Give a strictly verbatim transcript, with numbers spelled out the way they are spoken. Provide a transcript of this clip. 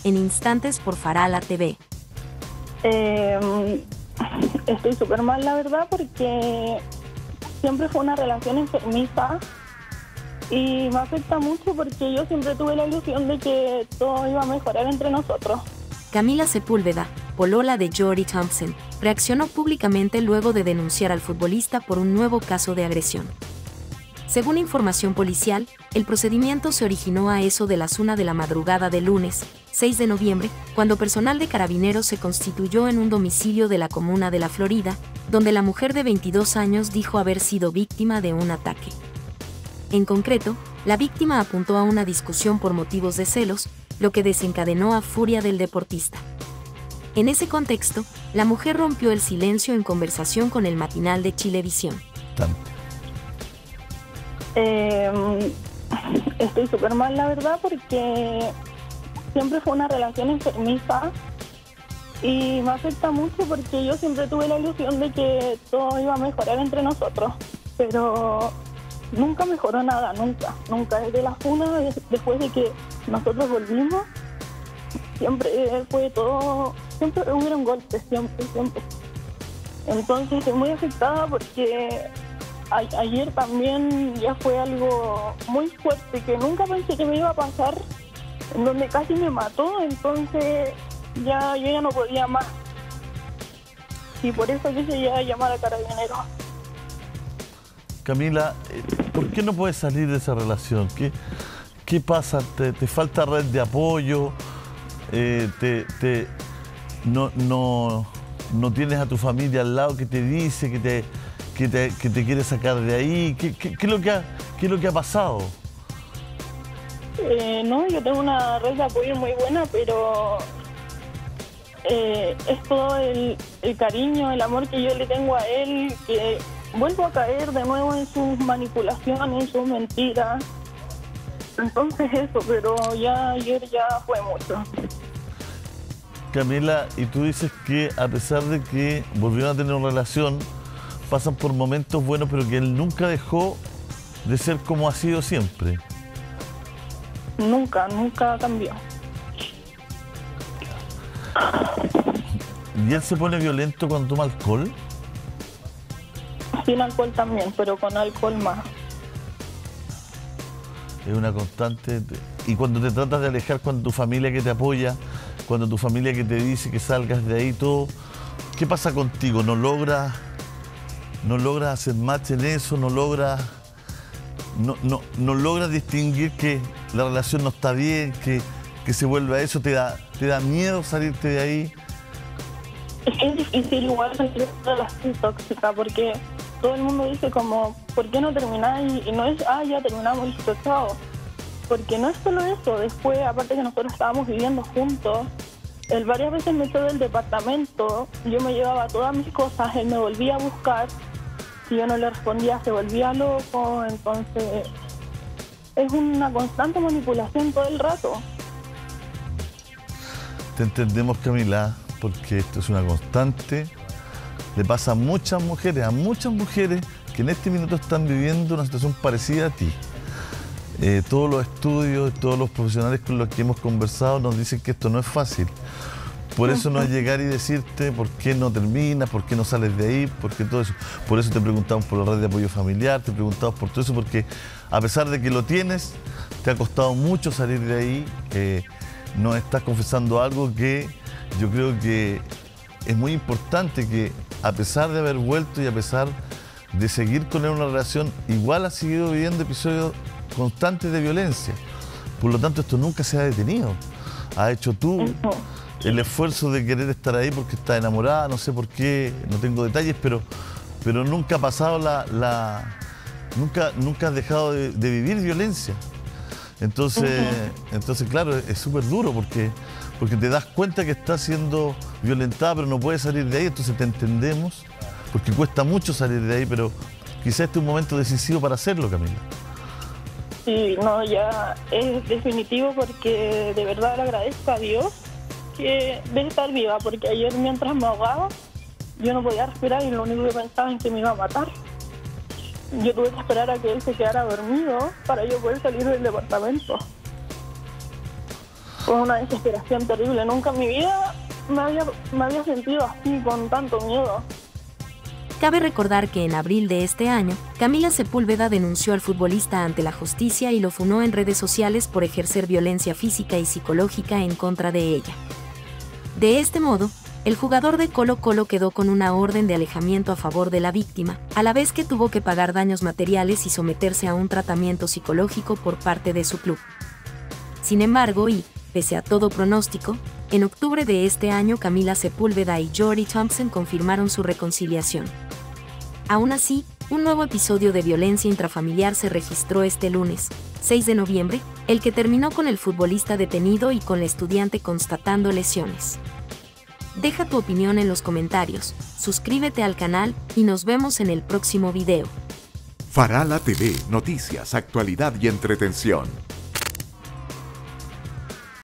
en instantes por Farala T V. Eh, estoy súper mal, la verdad, porque siempre fue una relación enfermiza y me afecta mucho porque yo siempre tuve la ilusión de que todo iba a mejorar entre nosotros. Camila Sepúlveda, polola de Jory Thompson, reaccionó públicamente luego de denunciar al futbolista por un nuevo caso de agresión. Según información policial, el procedimiento se originó a eso de las una de la madrugada del lunes, seis de noviembre, cuando personal de Carabineros se constituyó en un domicilio de la comuna de La Florida, donde la mujer de veintidós años dijo haber sido víctima de un ataque. En concreto, la víctima apuntó a una discusión por motivos de celos, lo que desencadenó a furia del deportista. En ese contexto, la mujer rompió el silencio en conversación con el matinal de Chilevisión. Eh, estoy súper mal, la verdad, porque siempre fue una relación enfermiza y me afecta mucho porque yo siempre tuve la ilusión de que todo iba a mejorar entre nosotros, pero nunca mejoró nada, nunca, nunca. Desde la funa, después de que nosotros volvimos, siempre fue todo, siempre hubieron golpes, siempre, siempre. Entonces estoy muy afectada porque a, ayer también ya fue algo muy fuerte que nunca pensé que me iba a pasar, en donde casi me mató, entonces ya yo ya no podía más. Y por eso quise ya llamar a Carabineros. Camila, ¿por qué no puedes salir de esa relación? ¿Qué, qué pasa? ¿Te, te falta red de apoyo? Eh, te, te, no, no, ¿No tienes a tu familia al lado que te dice, que te, que te, que te quiere sacar de ahí? ¿Qué, qué, qué, es lo que ha, qué es lo que ha pasado? Eh, no, yo tengo una red de apoyo muy buena, pero eh, es todo el, el cariño, el amor que yo le tengo a él, que vuelvo a caer de nuevo en sus manipulaciones, en sus mentiras. Entonces eso, pero ya ayer ya fue mucho. Camila, y tú dices que a pesar de que volvieron a tener una relación, pasan por momentos buenos, pero que él nunca dejó de ser como ha sido siempre. Nunca, nunca cambió. ¿Y él se pone violento cuando toma alcohol? Sin alcohol también, pero con alcohol más. Es una constante. Y cuando te tratas de alejar, cuando tu familia que te apoya, cuando tu familia que te dice que salgas de ahí, todo, ¿qué pasa contigo? ¿No logras, no logras hacer match en eso? ¿No logras, no, no, no logras distinguir que la relación no está bien, que, que se vuelve a eso? ¿Te da, te da miedo salirte de ahí? Es que es difícil igual salir de una relación tóxica porque todo el mundo dice como, ¿por qué no termináis? Y no es, ah, ya terminamos, listo, chao. Porque no es solo eso, después, aparte que nosotros estábamos viviendo juntos, él varias veces me echó del departamento, yo me llevaba todas mis cosas, él me volvía a buscar, si yo no le respondía se volvía loco, entonces es una constante manipulación todo el rato. Te entendemos, Camila, porque esto es una constante. Le pasa a muchas mujeres, a muchas mujeres que en este minuto están viviendo una situación parecida a ti. Eh, todos los estudios, todos los profesionales con los que hemos conversado nos dicen que esto no es fácil. Por eso no es llegar y decirte por qué no terminas, por qué no sales de ahí, por qué todo eso. Por eso te preguntamos por la red de apoyo familiar, te preguntamos por todo eso, porque a pesar de que lo tienes, te ha costado mucho salir de ahí. Eh, nos estás confesando algo que yo creo que es muy importante, que a pesar de haber vuelto y a pesar de seguir con él una relación, igual has seguido viviendo episodios constantes de violencia. Por lo tanto, esto nunca se ha detenido. Has hecho tú el esfuerzo de querer estar ahí porque estás enamorada, no sé por qué, no tengo detalles, pero, pero nunca ha pasado la... la nunca, nunca has dejado de, de vivir violencia. Entonces, uh-huh. entonces claro, es súper duro porque, porque te das cuenta que estás siendo violentada, pero no puedes salir de ahí, entonces te entendemos, porque cuesta mucho salir de ahí, pero quizás este es un momento decisivo para hacerlo, Camila. Sí, no, ya es definitivo porque de verdad le agradezco a Dios que de estar viva, porque ayer mientras me ahogaba yo no podía respirar y lo único que pensaba en que me iba a matar. Yo tuve que esperar a que él se quedara dormido para yo poder salir del departamento. Fue una desesperación terrible. Nunca en mi vida me había, me había sentido así, con tanto miedo. Cabe recordar que en abril de este año, Camila Sepúlveda denunció al futbolista ante la justicia y lo funó en redes sociales por ejercer violencia física y psicológica en contra de ella. De este modo, el jugador de Colo-Colo quedó con una orden de alejamiento a favor de la víctima, a la vez que tuvo que pagar daños materiales y someterse a un tratamiento psicológico por parte de su club. Sin embargo, y, pese a todo pronóstico, en octubre de este año Camila Sepúlveda y Jordy Thompson confirmaron su reconciliación. Aún así, un nuevo episodio de violencia intrafamiliar se registró este lunes, seis de noviembre, el que terminó con el futbolista detenido y con la estudiante constatando lesiones. Deja tu opinión en los comentarios, suscríbete al canal y nos vemos en el próximo video. Farala T V, noticias, actualidad y entretención.